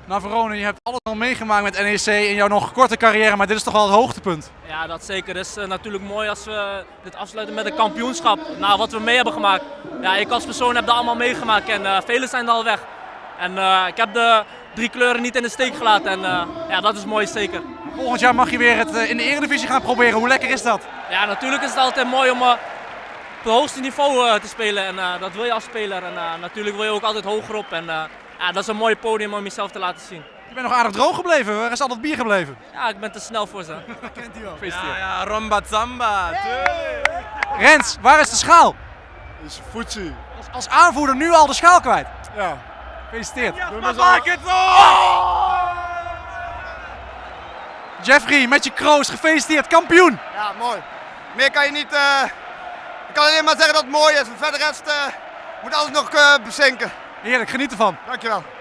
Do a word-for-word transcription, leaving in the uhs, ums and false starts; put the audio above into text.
Navarone, je hebt alles al meegemaakt met N E C in jouw nog korte carrière, maar dit is toch wel het hoogtepunt? Ja, dat zeker. Het is uh, natuurlijk mooi als we dit afsluiten met een kampioenschap. Nou, wat we mee hebben gemaakt. Ja, ik als persoon heb dat allemaal meegemaakt en uh, velen zijn er al weg. En uh, ik heb de drie kleuren niet in de steek gelaten en uh, ja, dat is mooi zeker. Volgend jaar mag je weer het uh, in de Eredivisie gaan proberen. Hoe lekker is dat? Ja, natuurlijk is het altijd mooi om uh, op het hoogste niveau uh, te spelen en uh, dat wil je als speler. En uh, natuurlijk wil je ook altijd hoger op en uh, ja, dat is een mooi podium om jezelf te laten zien. Je bent nog aardig droog gebleven, waar is al dat bier gebleven? Ja, ik ben te snel voor ze. Dat kent hij wel. Ja, ja, Romba Zamba. Rens, waar is de schaal? Is Futsi. Als, als aanvoerder nu al de schaal kwijt. Ja. Gefeliciteerd. Ja, maak het zo! Jeffrey, met je kroost, gefeliciteerd, kampioen! Ja, mooi. Meer kan je niet. Uh, ik kan alleen maar zeggen dat het mooi is. Verder rest uh, moet alles nog uh, bezinken. Heerlijk, geniet ervan. Dankjewel.